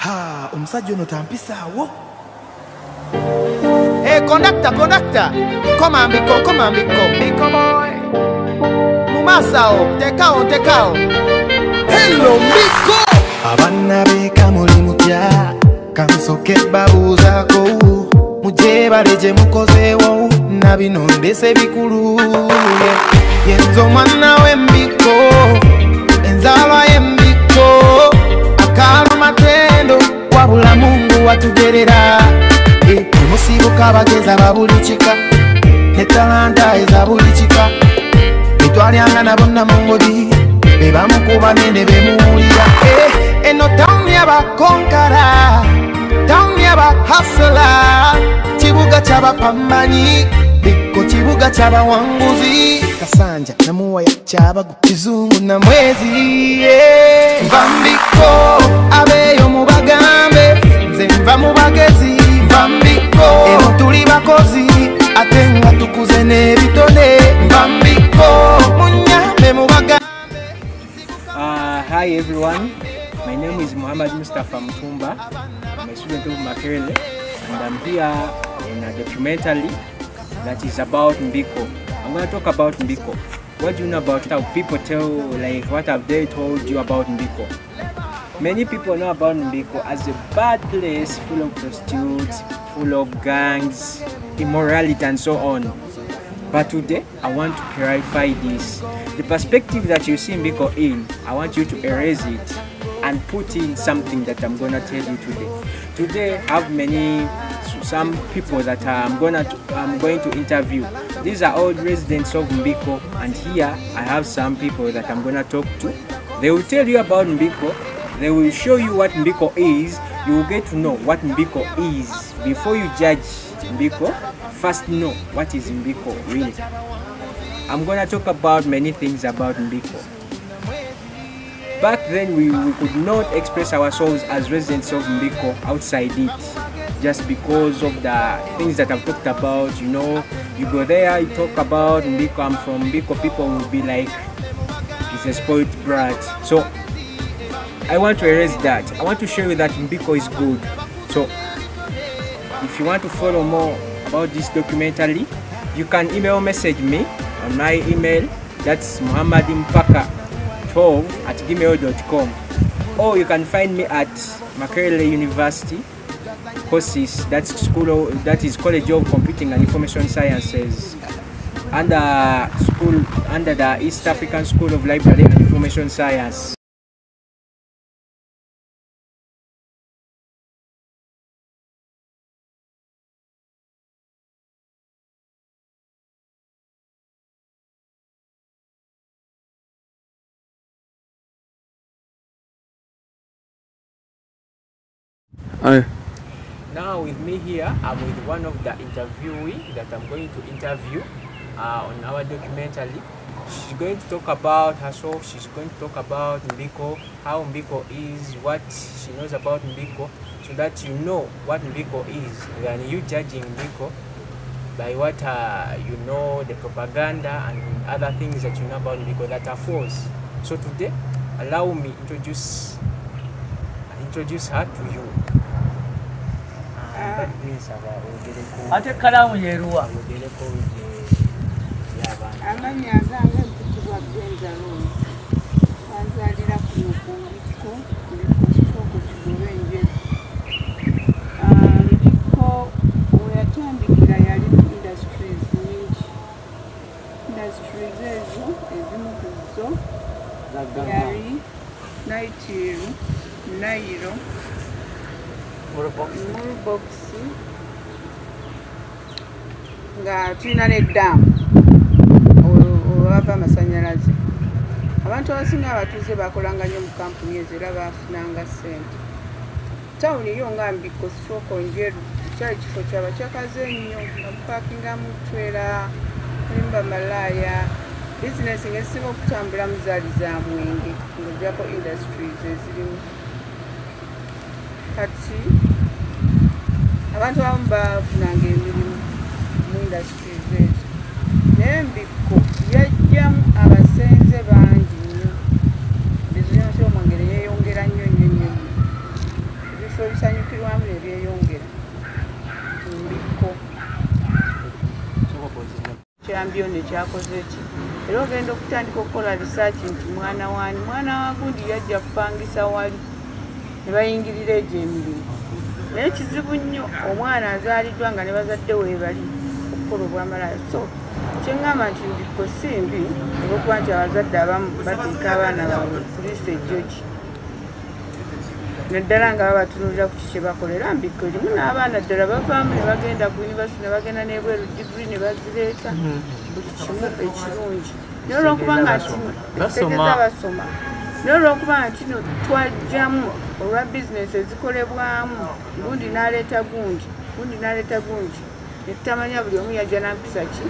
Ha, omusajja ono tampisaawo. Hey, conductor. Come on, Biko boy. Mumasao, tekao. Hello, Biko. Abana beka muli mutya, kansoke babuzaako. Muje baleje mukozeewo, nabino ndese bikulu. Yenzo mwana w'Embiko, enzalwa y'Embiko. Akalo matendo, wabula Mungu watugerera. Musibuka bageza babulichika, netalanta eza bulichika. Bitwalyanga nabonna mungodi, bebamukuba nene bemuwulira. Eno town y'abakonkara, town y'abahasula, kibuga ky'abapambanyi, Biko kibuga ky'abawanguzi. Kasanja namuwaya ky'abagu, Kizungu na Mwezi. Nva Mbiko, abeyo mubagambe, nze nva mu bagezi. Mbiko, eno tuli bakozi, ate nga tukuze n'ebitone. Mbiko, munyambe mubagambe. Hi everyone, my name is Muhammad Mustafa Mutumba. I'm a student of Makerere and I'm here in a documentary that is about Mbiko. I'm going to talk about Mbiko. What do you know about how people tell, like what have they told you about Mbiko? Many people know about Mbiko as a bad place full of prostitutes, full of gangs, immorality and so on. But today, I want to clarify this. The perspective that you see Mbiko in, I want you to erase it and put in something that I'm going to tell you today. Today, I have some people that I'm going to interview. These are all residents of Mbiko, and here I have some people that I'm going to talk to. They will tell you about Mbiko. They will show you what Mbiko is. You will get to know what Mbiko is. Before you judge Mbiko, first know what is Mbiko really. I'm gonna talk about many things about Mbiko. Back then we could not express ourselves as residents of Mbiko outside it, just because of the things that I've talked about. You know, you go there, you talk about Mbiko, I'm from Mbiko, people will be like, it's a spoiled brat. So I want to erase that. I want to show you that Mbiko is good. So if you want to follow more about this documentary, you can email message me on my email. That's muhammadinpaka12@gmail.com, or you can find me at Makerere University courses. That is College of Computing and Information Sciences, under the East African School of Library and Information Science. Now with me here, I'm with one of the interviewee that I'm going to interview on our documentary. She's going to talk about herself. She's going to talk about Mbiko, how Mbiko is, what she knows about Mbiko, so that you know what Mbiko is, than you judging Mbiko by what you know, the propaganda and other things that you know about Mbiko that are false. So today, allow me introduce her to you. Ate kalamu yeruwa amanya gange kutibwa Benjamin azalira kuno Mbiko kubenje Mbiko oyatandikira yali industries nyingi ezo ezimu kuzo yali Nairo Murbox nga tulina n'eddamu olwava amasanyalaze. Abantu abasinga abatuuze bakolanga nnyo mu kampuni ezo era baafunanga ssente. Tawuni yo nga Mbiko stroke njeru kyali kifo ky'abakyakaze ennyo nga mupaakingamu twera mulimba malaaya. Bizinesi ng'ezisinga okutambulamu zaali za mwenge ng'ojjako industries ezirimu. Kati abantu abamu bafunanga emirimu mu industries ezo, naye Mbiko yajjamu abasenze bangi nnyo. Bizinesi omwengeri yeeyongera nnyo. ebifo ebisanyukirwamu ne byeyongera Mbikko kyambyone kyakoze ki era ogenda okutandika okukola risaaki nti mwana wa gundi yajja kupangisa wali ne bayingirira egyo emirimu naye kizibu nnyo omwana azaaliddwa nga ne bazadde weebali okukola obwamalaya so kyeŋŋamba nti Mbikko si mbi olwokuba nti abazadde abamu bateeka abaana baabwe poliisi ejjogi naddala nga babatunuulira ku kiki bakolera Mbikko erimu n'abaana ddala bavaamu ne bagenda ku yunivasite ne bagenda n'ebweru digiri ne bazireeta buli kimu ekirungi naye olwokuba nga tegeeza basoma naye olwokuba nga kino twajjamu olwa bizinesi ezikolebwamu gundi n'aleeta gundi netutamanya buli omu yajja nampisa ki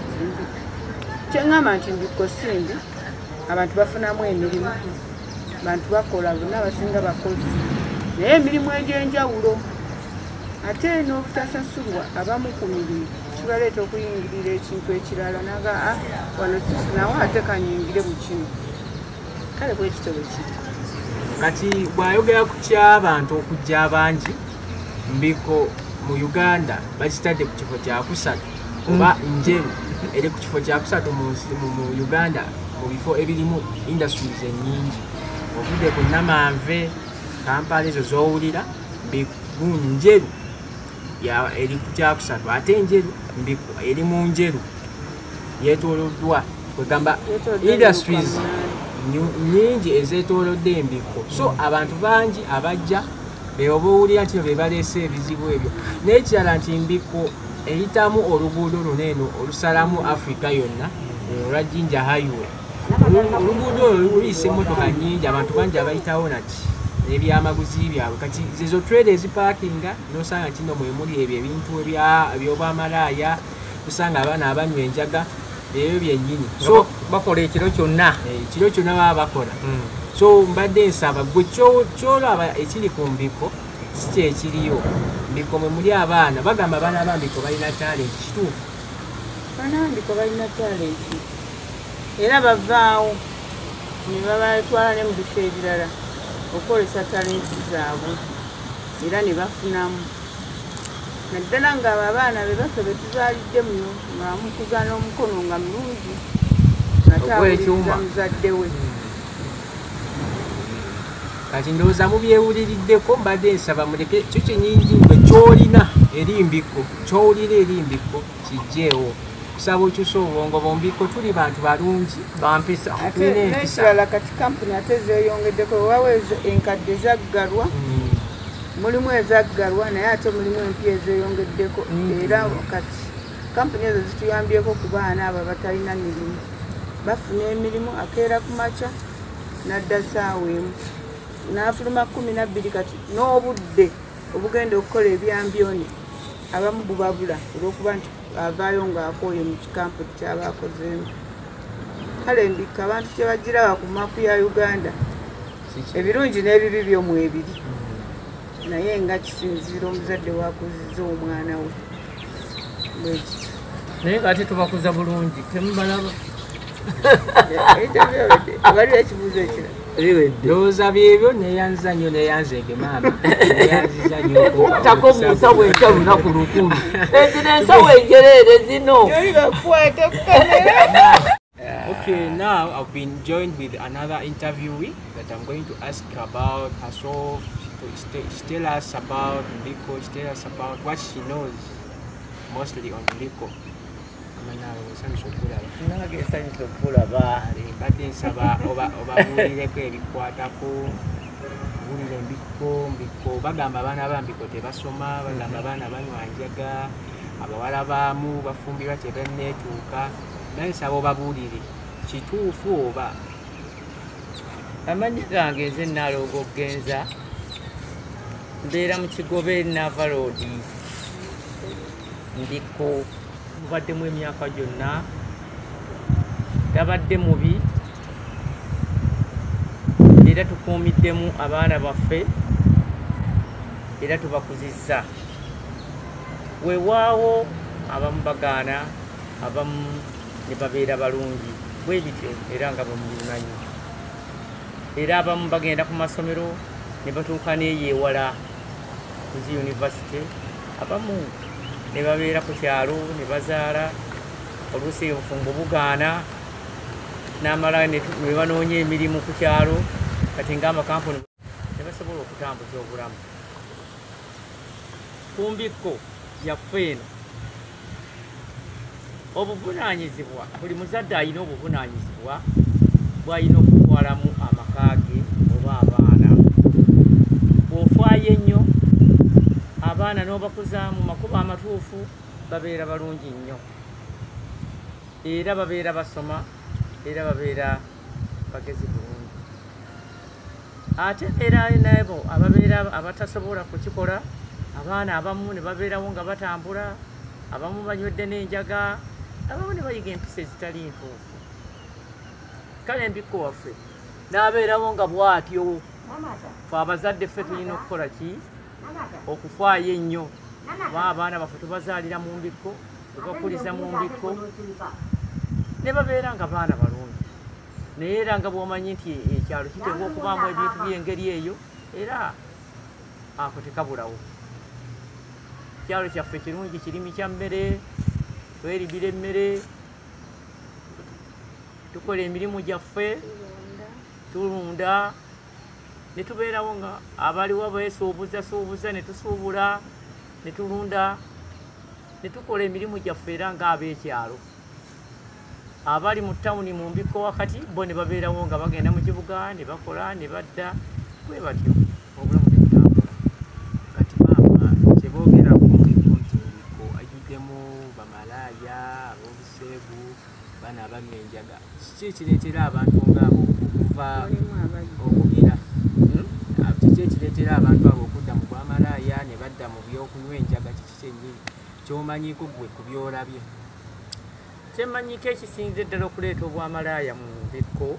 kyeŋŋamba nti Mbikko si mbi abantu bafunamu emirimu bantu bakola bonna basinga bakozi naye emirimu egy'enjawulo ate n'obutasasulwa abamu ku mirimu kibaleeta okuyingirira ekintu ekirala naga wano nawe ate kanyingire mu kino kale bwe kitebe kiri kati bw'ayogera ku ky'abantu okujja abangi Mbikko mu Uganda bakitadde ku kifo kya kusatu oba njeru eri ku kifo kya kusatu mu Uganda mu bifo ebirimu industries ennyingi ovudde ku Namanve Kampala ezo z'owulira Mbikko njeru eri ku kyakusatu ate enjeru Mbikko eri mu njeru yeetooloddwa kwegamba industries nyingi ezeetoolodde Mbikko so abantu bangi abajja beoba owulira nti be baleese ebizibu ebyo n'ekirala nti Mbikko eyitamu oluguudo luneeno olusalamu Africa yonna olwa Jinja Highway oluguudo olwo luyisa emmotoka nnyingi abantu bangi abayitawo nati n'ebyamaguzi byabwe kati zezo trade ezipaakinga n'osanga kino mwe muli ebyo ebintu eby'obwamalaaya tusanga abaana abanywa enjaga ebyo byennyini so bakola ekiro kyonna baba bakola so mbadde nsaba gwe kyolaba ekiri ku Mbikko si kyekiriyo Mbikko mwe muli abaana bagamba abaana ba Mbikko balina talenti kituufu abaana ba Mbikko balina talenti era bavaawo ne babatwala ne mu bifo ebirala okukolesa talenti zaabwe era ne bafunamu naddala nga abo abaana be baffe be tuzaalidde muno ngaamukuza n'omukono nga mulungi ate awuliriza muzadde we kati ndowooza mubyewuliriddeko mbadde nsaba muleke kyo kyenyingi gwe kyolina eri Mbikko kyowulira eri Mbikko kijjeewo kusaba okyusa obwongo bu Mbikko tuli bantu balungi bampisa n'ekirala kati kampuni ate zeeyongeddeko wawe enkadde zaggalwa mulimu ezaggalwa naye ate mulimu empya ezeeyongeddeko era kati kampuni ezo zituyambyeko ku baana abo batalina mirimu bafuna emirimu akeera ku makya n'adda ssaawa emu n'afuluma 12 kati n'obudde obugenda okukola ebyambyone abamu bubabula olw'okuba nti avaayo ng'akooye mu kikampuni ky'abaakozeemu kale Mbikko abantu kye bagiraba ku mapu ya Uganda ebirungi n'ebibi byomu ebiri naye nga kisinziira omuzadde wakuzizza omwana we bwekityo naye ng'ate tubakuza bulungi temubalaba waliwo ekibuuzo ekirala ndowooza byebyo neyanziza nnyo neyanzege maama neyanziza nnyo tako mu nsawo enkya lunaku lukulu ezino ensawo enjereere zino Okay, now I've been joined with another interviewee that I'm going to ask about herself. She tell us about Mbikko, she tell us about what she knows mostly on Mbikko. nagesanyusa okulaba badde nsaba obabuulireko ebikwatako buulire Mbikko bagamba abaana ba Mbikko tebasoma bagamba abaana banywa njaga abawala baamu bafumbirwa tebanneetuuka naye nsaba obabuulire kituufu oba amanyi gange nze Nalongo Genza mbeera mu Kigobe Navaloodi Mbikko mubaddemu emyaka gyonna tabadde mubi era tukuumiddemu abaana baffe era tubakuzizza weewaawo abamu bagaana abamu ne babeera balungi bwe bityo era nga bwe mubimanyi era abamu bagenda ku masomero ne batuuka n'eyo ewala kuzi university abamu ne babeera ku kyalo ne bazaala oluusi obufumbo bugaana n'amala ne banoonya emirimu ku kyalo kati ng'amakampuni ne basobola okutambuza obulamu ku mbikko yaffe eno obuvunaanyizibwa buli muzadde alina obuvunaanyizibwa bw'alina okutwalamu amaka ge oba abaana bw'ofaayo ennyo abaana n'obakuza mu makubo amatuufu babeera balungi nnyo era babeera basoma era babeera bagezi bulungi ate era nabo ababeera abatasobola kukikola abaana abamu ne babeerawo nga batambula abamu banywedde n'enjaga abamu ne bayiga empisa ezitali ntuufu kale embikko waffe n'abeerawo nga bw'atyo fe abazadde ffe tulina okukola ki okufaayo ennyo ba abaana baffe tubazaalira mu mbikko tubakuliza mu mbikko ne babeera nga baana balungi naye era nga bw'omanyi nti ekyalo kiteebwa okubaamu ebintu by'engeri eyo era ako tekabulawo ekyalo kyaffe kirungi kirimi kya mmere tweribira emmere tukola emirimu gyaffe tulunda ne tubeerawo nga abaliwo beesuubuza ne tusuubula ne tulunda ne tukola emirimu gyaffe era ng'ab'ekyalo abali mu tawuni mu mbikko wakati bo ne babeerawo nga bagenda mu kibuga ne bakola ne badda bwe batyo obulamu tebutambula kati maama kyeboogera ku mbikko nti mbikko ajjuddemu bamalaaya ab'obuseegu bana abamya enjaga kiki ekireetera abantu ngaabo okuva okugira kiki ekireetera abantu abo okudda mu bwamalaaya ne badda mu by'okunywa enjaga kiki kyennyini ky'omanyiiko gwe ku by'olabye kyemmanyiko ekisinze ddala okuleeta obwamalaaya mu mbikko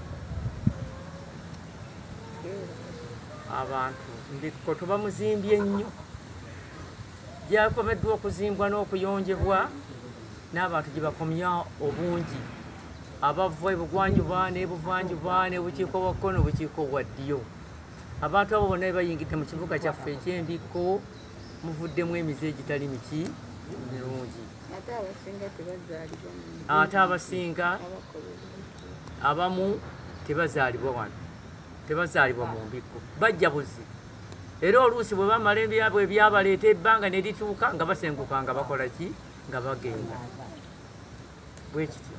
abantu mbikko tubamuzimbye ennyo gyakomeddwa okuzimbwa n'okuyonjebwa n'abantu gye bakomya obungi abava ebugwanjuba n'ebuvanjuba n'obukiiko bwa kkono n'obukiiko bwa ddyo abantu abo bonna bayingidde mu kibuga kyaffe eky'embikko muvuddemu emize egitali miki mirungi ate abasinga abamu tebazaalibwa wano tebazaalibwa mu mbikko bajja buzi era oluusi bwe bamala ebyabwe ebyabaleeta ebbanga ne lituuka nga basenguka nga bakola ki nga bagenda bwe kityo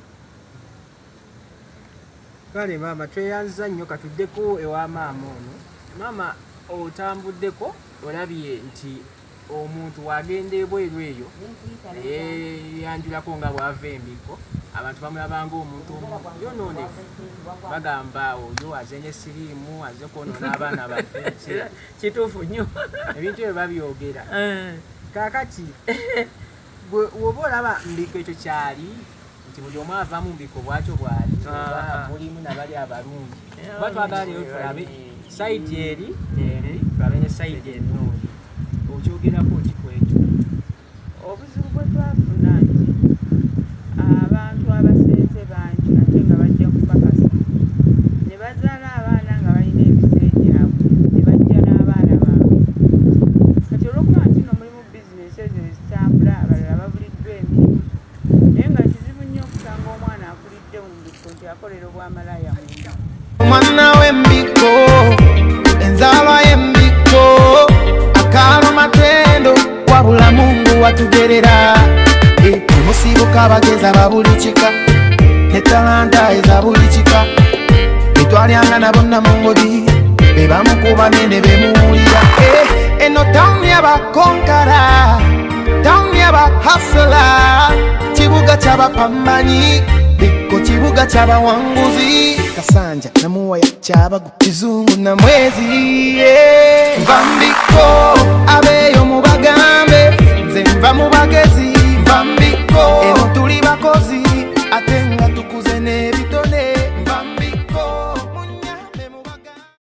kale maama tweyanza nnyo katuddeko ewa maama ono maama otambuddeko olabye nti omuntu wagenda ebweru eyo yanjulako nga bwava embikko abantu bamulabanga omuntu yonoonefu bagamba oyo azenye siriimu aze kwonoona abaana baffe kituufu nnyo ebintu ebyo babyogera kaakati woba olaba mbikko ekyo kyali nti buli omu ava mu mbikko bwatyo bwali mulimu nabali abalungi kuba twagala leero tulabe sayidi eri tulabe ne sayidi ennungi okyogerako ki kwekyo obuzibu bwe twafuna nti abantu abasenze bangi ate nga bajja kukakasa ne bazaala abaana nga balina ebise gyabwe ne bajja n'abaana baabwe kati olwokuba nti no mulimu bizinesi ezo ezitambula abalala babuliddwa emirimu naye nga kizibu nnyo okusanga omwana akulidde mu mbikko nti akolera obwamalaaya munda omwana w'embikko enzaalwa y'embikko akaalo matendo wabula Mungu watugerera musibuka abageza babuli kika ne talanta eza buli kika betwalyanga nabonna mu ngodi be bamukubamye ne bemuwulira eno tawuni y'abakonkara tawuni y'abahasula kibuga ky'abapambanyi Mbikko kibuga ky'abawanguzi Kasanja namuwaya kyabagu kizungu na mwezi Mbikko abeyo mu